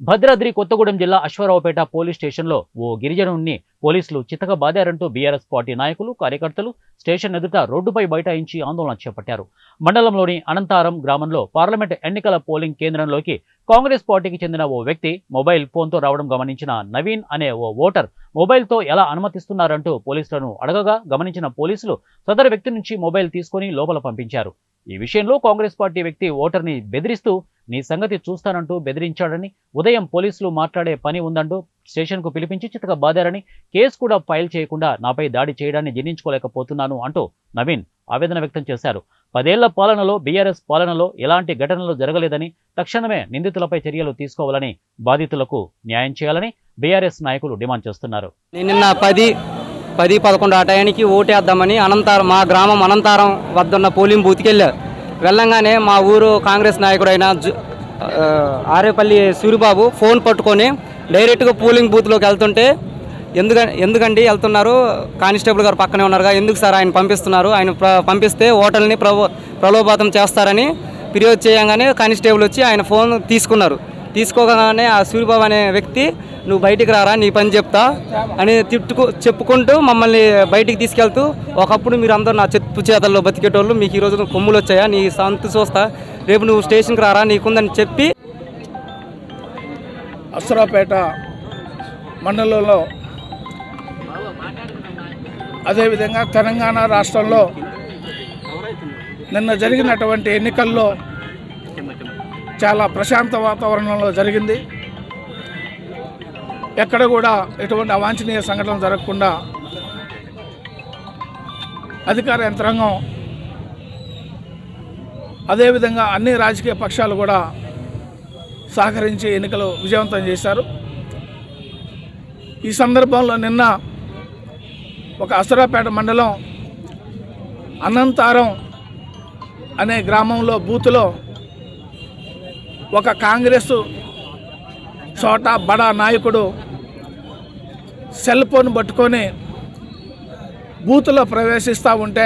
భద్రాద్రి కొత్తగూడెం జిల్లా అశ్వారావుపేట పోలీస్ స్టేషన్లో ఓ గిరిజనుడిని పోలీసులు చితకబాదారంటూ బీఆర్ఎస్ పార్టీ నాయకులు కార్యకర్తలు స్టేషన్ ఎదుట రోడ్డుపై బైఠాయించి ఆందోళన చేపట్టారు. మండలంలోని అనంతారం గ్రామంలో పార్లమెంట్ ఎన్నికల పోలింగ్ కేంద్రంలోకి కాంగ్రెస్ పార్టీకి చెందిన ఓ వ్యక్తి మొబైల్ ఫోన్తో రావడం గమనించిన నవీన్ అనే ఓ ఓటర్ మొబైల్తో ఎలా అనుమతిస్తున్నారంటూ పోలీసులను అడగగా గమనించిన పోలీసులు సదరు వ్యక్తి నుంచి మొబైల్ తీసుకుని లోపల పంపించారు. ఈ విషయంలో కాంగ్రెస్ పార్టీ వ్యక్తి ఓటర్ని బెదిరిస్తూ నీ సంగతి చూస్తానంటూ బెదిరించాడని, ఉదయం పోలీసులు మాట్లాడే పని ఉందంటూ స్టేషన్కు పిలిపించి చితకబాదారని, కేసు కూడా ఫైల్ చేయకుండా నాపై దాడి చేయడాన్ని జీర్ణించుకోలేకపోతున్నాను అంటూ నవీన్ ఆవేదన వ్యక్తం చేశారు. 10 ఏళ్ల పాలనలో బీఆర్ఎస్ పాలనలో ఎలాంటి ఘటనలు జరగలేదని, తక్షణమే నిందితులపై చర్యలు తీసుకోవాలని, బాధితులకు న్యాయం చేయాలని బీఆర్ఎస్ నాయకులు డిమాండ్ చేస్తున్నారు. నిన్న 10-11 ఆ టయానికి ఓటేద్దామని మా గ్రామం అనంతారం వద్దున్న పోలింగ్ బూత్కి వెళ్ళంగానే మా ఊరు కాంగ్రెస్ నాయకుడైన ఆరేపల్లి సూరిబాబు ఫోన్ పట్టుకొని డైరెక్ట్గా పోలింగ్ బూత్లోకి వెళ్తుంటే ఎందుకండి వెళ్తున్నారు, కానిస్టేబుల్ గారు పక్కనే ఉన్నారుగా, ఎందుకు సార్ ఆయన పంపిస్తున్నారు, ఆయన పంపిస్తే ఓటర్ని ప్రలోభాతం చేస్తారని ఫిర్యాదు చేయగానే కానిస్టేబుల్ వచ్చి ఆయన ఫోన్ తీసుకోగానే ఆ సూరిబాబు అనే వ్యక్తి నువ్వు బయటికి రారా నీ పని చెప్తా అని చెప్పుకుంటూ మమ్మల్ని బయటికి తీసుకెళ్తూ, ఒకప్పుడు మీరు అందరూ నా చెప్పు చేతల్లో బతికేటోళ్ళు, మీకు ఈరోజు కొమ్ములు వచ్చాయా, నీ సంతు చూస్తా, రేపు నువ్వు స్టేషన్కి రారా నీకుందని చెప్పి అశ్వారావుపేట మండలంలో అదేవిధంగా తెలంగాణ రాష్ట్రంలో నిన్న జరిగినటువంటి ఎన్నికల్లో చాలా ప్రశాంత వాతావరణంలో జరిగింది. ఎక్కడ కూడా ఎటువంటి అవాంఛనీయ సంఘటనలు జరగకుండా అధికార యంత్రాంగం అదేవిధంగా అన్ని రాజకీయ పక్షాలు కూడా సహకరించి ఎన్నికలు విజయవంతం చేశారు. ఈ సందర్భంలో నిన్న ఒక అశ్వారావుపేట మండలం అనంతారం అనే గ్రామంలో బూతులో ఒక కాంగ్రెస్ చోట బడా నాయకుడు సెల్ ఫోన్ పట్టుకొని బూత్లో ప్రవేశిస్తూ ఉంటే